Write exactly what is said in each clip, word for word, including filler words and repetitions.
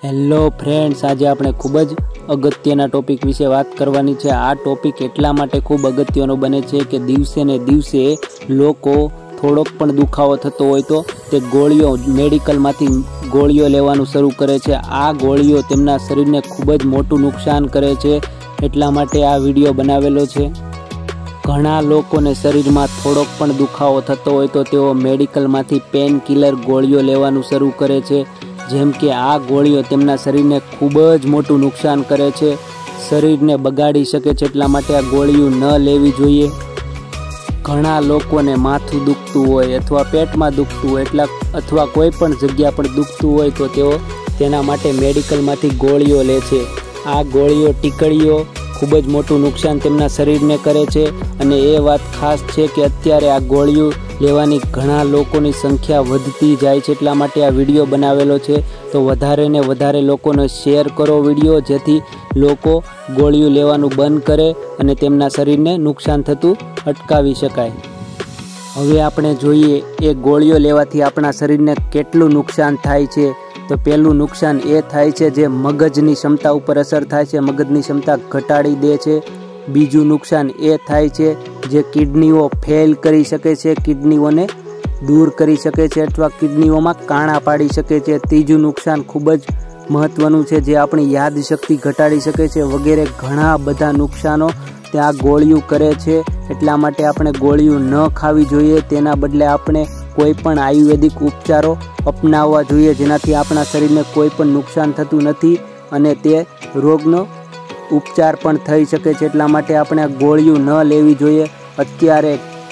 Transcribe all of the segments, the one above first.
Hello friends, આજે આપણે ખૂબ જ અગત્યના ટોપિક વિશે વાત કરવાની છે। આ ટોપિક એટલા માટે ખૂબ અગત્યનો બને છે કે દિવસે ને દિવસે લોકો થોડોક પણ દુખાવો થતો હોય તો તે ગોળીઓ મેડિકલમાંથી ગોળીઓ લેવાનું શરૂ કરે છે। આ ગોળીઓ તેમના શરીરને ખૂબ જ મોટું નુકસાન કરે છે, એટલા માટે આ વિડીયો બનાવેલો છે। ઘણા લોકોને શરીરમાં થોડોક પણ દુખાવો થતો હોય તો તેઓ મેડિકલમાંથી પેન કિલર ગોળીઓ લેવાનું શરૂ કરે છે, જેમ કે આ ગોળીઓ તેમના શરીરને ખૂબ જ મોટું નુકસાન કરે છે, શરીરને બગાડી શકે છે, એટલા માટે આ ગોળીઓ ન લેવી જોઈએ। ઘણા લોકોને માથું દુખતું હોય અથવા પેટમાં દુખતું હોય એટલા અથવા કોઈ પણ જગ્યા પર દુખતું હોય તો તેઓ તેના માટે મેડિકલમાંથી ગોળીઓ લે છે। આ ગોળીઓ ટીકડીઓ ખૂબ જ મોટું નુકસાન તેમના શરીરને કરે છે, અને એ વાત ખાસ છે કે અત્યારે આ ગોળીઓ લેવાની ઘણા લોકોની સંખ્યા વધતી જાય છે, એટલા માટે આ વિડીયો બનાવેલો છે। તો વધારે ને વધારે લોકોને શેર કરો વિડીયો, જેથી લોકો ગોળીઓ લેવાનું બંધ કરે અને તેમના શરીરને નુકસાન થતું અટકાવી શકાય। હવે આપણે જોઈએ એ ગોળીઓ લેવાથી આપણા શરીરને કેટલું નુકસાન થાય છે। તો પહેલું નુકસાન એ થાય છે જે મગજની ક્ષમતા ઉપર અસર થાય છે, મગજની ક્ષમતા ઘટાડી દે છે। બીજું નુકસાન એ થાય છે જે કિડનીઓ ફેલ કરી શકે છે, કિડનીઓને દૂર કરી શકે છે અથવા કિડનીઓમાં કાણા પાડી શકે છે। ત્રીજું નુકસાન ખૂબ જ મહત્ત્વનું છે જે આપણી યાદશક્તિ ઘટાડી શકે છે, વગેરે ઘણા બધા નુકસાનો ત્યાં ગોળીઓ કરે છે, એટલા માટે આપણે ગોળીઓ ન ખાવી જોઈએ। તેના બદલે આપણે કોઈ પણ આયુર્વેદિક ઉપચારો અપનાવવા જોઈએ, જેનાથી આપણા શરીરને કોઈ પણ નુકસાન થતું નથી અને તે રોગનો ઉપચાર પણ થઈ શકે છે, એટલા માટે આપણે ગોળીઓ ન લેવી જોઈએ। અત્યારે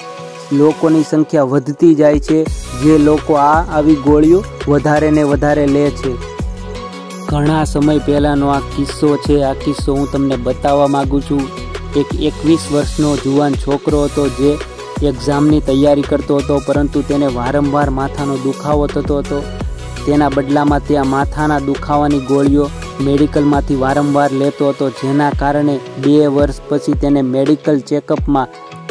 લોકોની સંખ્યા વધતી જાય છે જે લોકો આ આવી ગોળીઓ વધારે ને વધારે લે છે। ઘણા સમય પહેલાંનો આ કિસ્સો છે, આ કિસ્સો હું તમને બતાવવા માગું છું। એક એકવીસ વર્ષનો જુવાન છોકરો હતો જે એક્ઝામની તૈયારી કરતો હતો, પરંતુ તેને વારંવાર માથાનો દુખાવો થતો હતો। તેના બદલામાં ત્યાં માથાના દુખાવાની ગોળીઓ મેડિકલમાંથી વારંવાર લેતો હતો, જેના કારણે બે વર્ષ પછી તેને મેડિકલ ચેકઅપમાં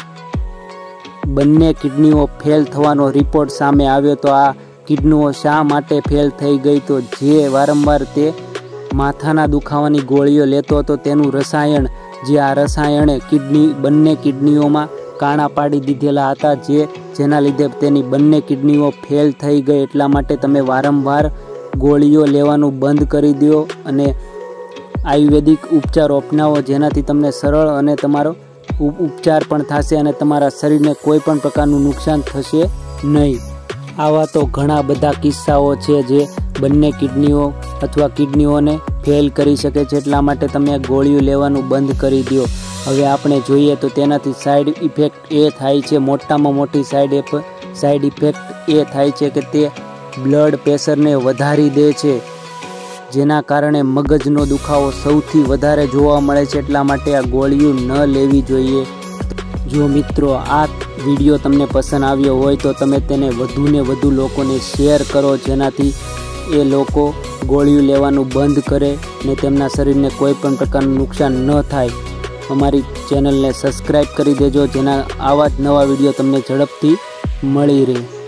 બંને કિડનીઓ ફેલ થવાનો રિપોર્ટ સામે આવ્યો। તો આ કિડનીઓ શા માટે ફેલ થઈ ગઈ? તો જે વારંવાર તે માથાના દુખાવાની ગોળીઓ લેતો હતો તેનું રસાયણ, જે આ રસાયણે કિડની બંને કિડનીઓમાં કાણા પાડી દીધેલા હતા, જે જેના લીધે તેની બંને કિડનીઓ ફેલ થઈ ગઈ। એટલા માટે તમે વારંવાર ગોળીઓ લેવાનું બંધ કરી દો અને આયુર્વેદિક ઉપચારો અપનાવો, જેનાથી તમને સરળ અને તમારો ઉપચાર પણ થશે અને તમારા શરીરને કોઈ પણ પ્રકારનું નુકસાન થશે નહીં। આવા તો ઘણા બધા કિસ્સાઓ છે જે બંને કિડનીઓ અથવા કિડનીઓને ફેલ કરી શકે છે, એટલા માટે તમે ગોળીઓ લેવાનું બંધ કરી દો। હવે આપણે જોઈએ તો તેનાથી સાઈડ ઇફેક્ટ એ થાય છે, મોટામાં મોટી સાઈડ સાઈડ ઇફેક્ટ એ થાય છે કે તે બ્લડ પ્રેશરને વધારી દે છે, જેના કારણે મગજનો દુખાવો સૌથી વધારે જોવા મળે છે, એટલા માટે આ ગોળીઓ ન લેવી જોઈએ। જો મિત્રો આ વિડીયો તમને પસંદ આવ્યો હોય તો તમે તેને વધુ ને વધુ લોકોને શેર કરો, જેનાથી એ લોકો ગોળીઓ લેવાનું બંધ કરે ને તેમના શરીરને કોઈ પણ પ્રકારનું નુકસાન ન થાય। અમારી ચેનલને સબસ્ક્રાઈબ કરી દેજો, જેના આવા જ નવા વિડીયો તમને ઝડપથી મળી રહે।